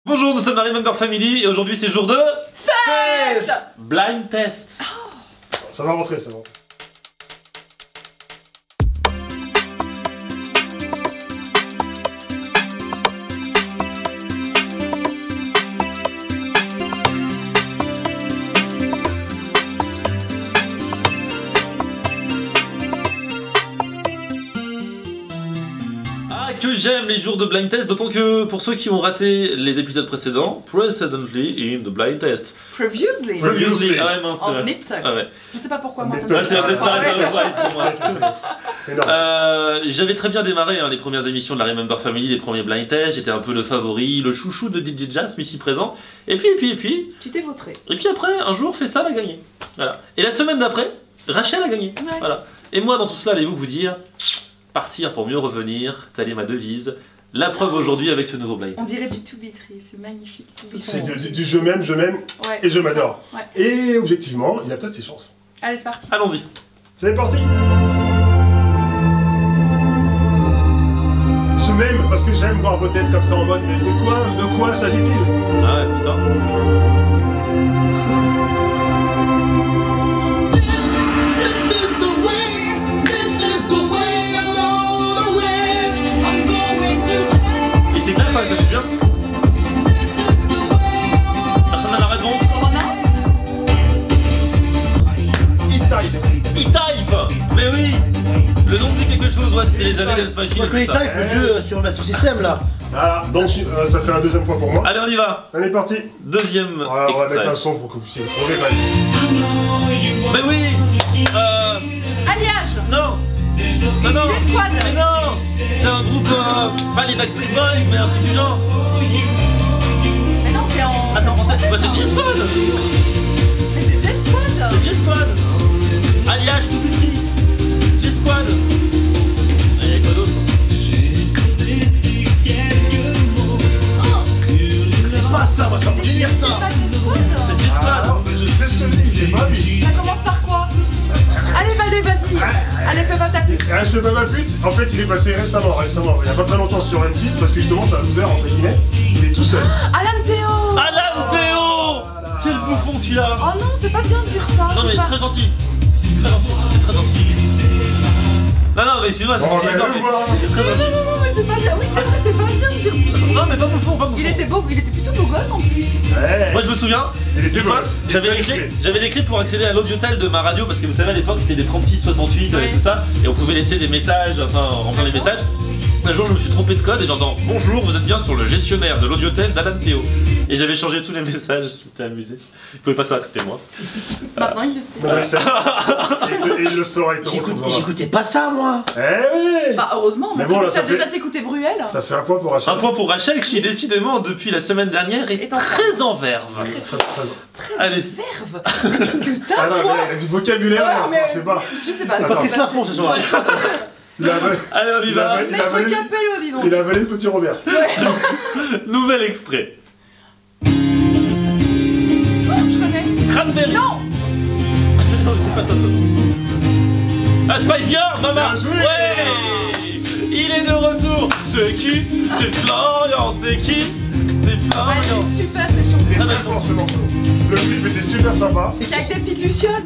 Bonjour, nous sommes la Remember Family et aujourd'hui c'est jour de fête. Blind test. Ça va rentrer, ça va rentrer. Que j'aime les jours de blind test, d'autant que pour ceux qui ont raté les épisodes précédents, Precedently in the blind test. Previously. Ah ouais, mince, En nip-tuck. Ah ouais. Je sais pas pourquoi moi ça Ouais, c'est un Desperate Housewives pour moi. Énorme. J'avais très bien démarré les premières émissions de la Remember Family, les premiers blind tests, j'étais un peu le favori, le chouchou de DJ Jasm ici présent. Et puis. Tu t'es vautré. Et puis après, un jour, Fessal a gagné. Voilà. Et la semaine d'après, Rachel a gagné. Ouais. Voilà. Et moi, dans tout cela, allez-vous vous dire, partir pour mieux revenir, telle est ma devise. La preuve aujourd'hui avec ce nouveau blind. On dirait du Toubitry, c'est magnifique. C'est du je m'aime Ouais, et je m'adore. Ouais. Et objectivement, il a peut-être ses chances. Allez, c'est parti. Allons-y. C'est parti. Je m'aime parce que j'aime voir vos têtes comme ça en mode, mais de quoi s'agit-il? Ah ouais, putain. Il s'éclate, hein, ça fait bien. Personne n'a la réponse. Corona. E-Type. Mais oui. Le nom dit quelque chose, ouais, c'était les années Dance Machine. Moi je connais tout ça. Type, le jeu sur Master System là. Ah, donc ça fait un deuxième point pour moi. Allez, on y va. On est parti. Deuxième Voilà, on va extrait. mettre un son pour que vous puissiez le trouver quand même. Mais oui. Alliage. Non. Non. J-Squad. Mais non. C'est un groupe, pas les Backstreet Boys, mais un truc du genre. Mais non, c'est en. Ah, c'est en français. Bah, c'est ça. J-Squad. Mais c'est J-Squad. C'est J-Squad. Alliage tout petit. J-Squad. Et il y a quoi d'autre? Pas ça, moi je peux dire C'est ça. pas J-Squad. C'est J-Squad. Ah, non, mais je sais ce que je dis, c'est pas lui. Ça commence par quoi? Allez, vas-y. Allez, fais pas ta pute. Ah, je fais pas ma pute. En fait, il est passé récemment. Il y a pas très longtemps sur M6 parce que justement, c'est un loser entre guillemets. Il est tout seul. Alan Théo. Alan Théo. Quel bouffon celui-là. Oh non, c'est pas bien de dire ça. Non mais c'est pas... très gentil. Très gentil. Il est très gentil. Non mais excuse-moi, c'est Oh, mais non, le voilà. il est très gentil. Non, mais c'est pas bien. Oui, c'est vrai, c'est pas bien de dire bouffon. Non mais pas bouffon. Il était beau, il était plutôt beau gosse en plus. Ouais. Moi je me souviens, Il était une fois, beau. j'avais les clés pour accéder à l'audiotel de ma radio parce que vous savez à l'époque c'était des 36-68 et Oui. tout ça et on pouvait laisser des messages, enfin remplir les messages. Un jour je me suis trompé de code et j'entends bonjour, vous êtes bien sur le gestionnaire de l'audiotel d'Alan Théo. Et j'avais changé tous les messages, j'étais amusé. Vous pouvez pas savoir que c'était moi. Maintenant, il le sait. Non, mais et il le saura. J'écoutais pas ça moi. Eh oui. Bah, heureusement, Mais mais bon, là, t'as ça fait- déjà t'écouté Bruel. Ça fait un point pour Rachel. Un point pour Rachel qui décidément depuis la semaine dernière est Est en très en verve. Allez. Verve. Qu'est-ce que Ah t'as, non, toi? mais il y a du vocabulaire, Ouais, là, mais- je sais pas. Je sais pas. C'est c'est Patrice pas- Lafont ce soir. Il a avalé, Allez on y va. Maître Capello, dis donc. il a avalé le petit Robert. Nouvel extrait. Oh, je connais. Cranberry. Non. Non mais c'est pas ça de toute façon. Ah Spice Girl, maman. Bien joué. Ouais. Il est de retour. C'est qui? C'est Florian. C'est qui? C'est Ouais, Florian. elle est super ces Il est chansons. très fort ce morceau. Le clip était super sympa. C'est avec des petites lucioles.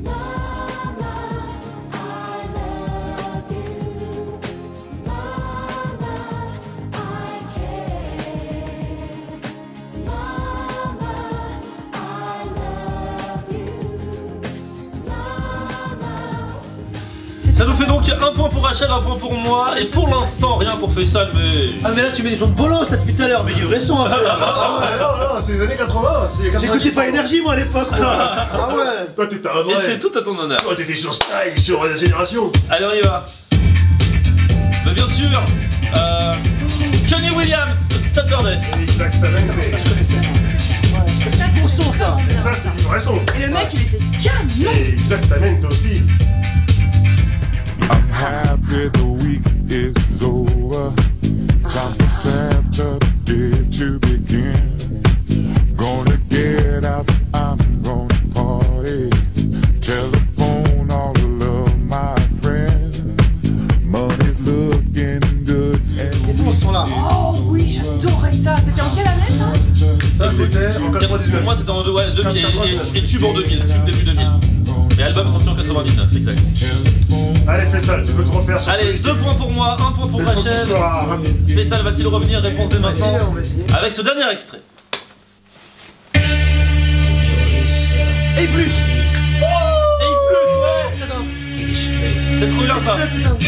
Ça nous fait donc un point pour Rachel, un point pour moi. Et pour l'instant, rien pour Faisal, mais. Ah mais là tu mets des sons de bolos là depuis tout à l'heure, mais du vrai son un peu là. Ah ouais, non, c'est les années 80. C'est les 90. J'écoutais pas Énergie moi à l'époque moi. Ah ouais. Toi, t'étais un Et vrai. c'est tout à ton honneur. Toi, t'étais sur Style, sur Génération. Allez, on y va. Mais bien sûr, Kenny Williams, Saturday. Exactement. Ça je connaissais ça. Ouais, ça c'est du bon son ça. Ça, c'était du vrai son. Et le mec, il était canon. Exactement, toi aussi. I'm happy the week is over. Time for Saturday to begin. Gonna get out, I'm gonna party. Telephone all of my friends. Money's looking good. C'était bon ce son là. Oh oui, j'adorais ça. C'était en quelle année ça? c'était en 99. Pour moi c'était en 2000 99. et tube en 2000, tube début 2000. Et album sorti en 99, exact. Allez, fais ça, tu peux te refaire sur Allez, 2 points pour moi, 1 point pour Il faut que tu Rachel. sois rapide. Faisal va-t-il revenir? Réponse dès On va essayer, maintenant. on va essayer. Avec ce dernier extrait. Et plus. Et il pleut, ouais. Attends. C'est trop bien ça.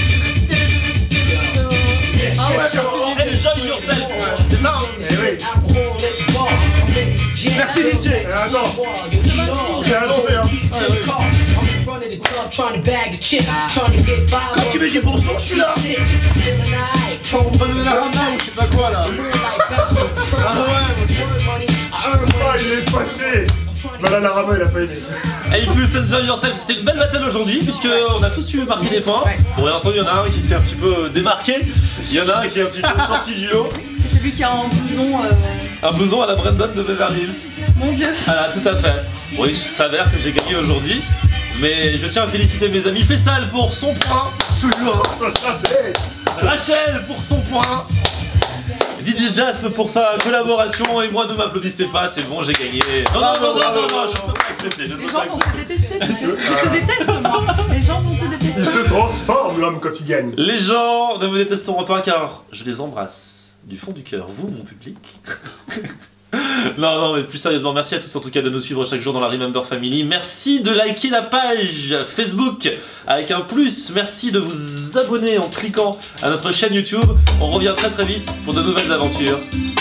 Ah ouais, merci Enjoy yourself. C'est ça hein? Eh oui. Merci DJ. Eh, attends, j'ai annoncé hein. Quand tu mets du bon son, je suis là. Panorama ou je sais pas quoi là. Ah ouais. Ah, il est fâché. Bananarama, il a pas aimé. Et plus Enjoy Yourself, c'était une belle battle aujourd'hui puisqu'on a tous su marquer des points. Bon, bien entendu, il y en a un qui s'est un petit peu démarqué, il y en a un qui est un petit peu sorti du lot. C'est celui qui a un blouson. Un blouson à la Brandon de Beverly Hills. Mon dieu. Voilà, tout à fait. Bon, il s'avère que j'ai gagné aujourd'hui, mais je tiens à féliciter mes amis Faisal pour son point, Toujours. Ça sera fait. Rachel pour son point, DJ Jasp pour sa collaboration et moi ne m'applaudissez pas, c'est bon, j'ai gagné. Non, non, non, non, non, non, je ne peux pas accepter, je ne Les peux gens pas vont accepter. te détester, tu sais. Je te déteste, moi. Les gens vont te Il détester. se transforme l'homme quand il gagne. Les gens ne vous détesteront pas car je les embrasse du fond du cœur, vous, mon public. Non, non, mais plus sérieusement, merci à tous en tout cas de nous suivre chaque jour dans la Remember Family. Merci de liker la page Facebook avec un plus. Merci de vous abonner en cliquant à notre chaîne YouTube. On revient très très vite pour de nouvelles aventures.